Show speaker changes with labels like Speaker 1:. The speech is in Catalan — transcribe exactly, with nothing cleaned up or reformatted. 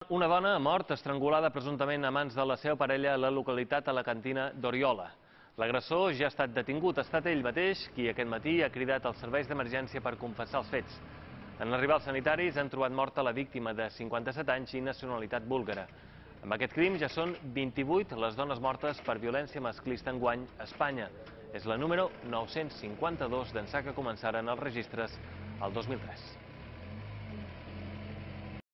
Speaker 1: Una dona ha mort estrangulada presumptament a mans de la seva parella a la localitat alacantina d'Oriola. L'agressor ja ha estat detingut. Ha estat ell mateix qui aquest matí ha cridat als serveis d'emergència per confessar els fets. En arribar els sanitaris han trobat morta la víctima de cinquanta-set anys i nacionalitat búlgara. Amb aquest crim ja són vint-i-vuit les dones mortes per violència masclista enguany a Espanya. És la número nou-cents cinquanta-dos d'ençà que començaren els registres el dos mil tres.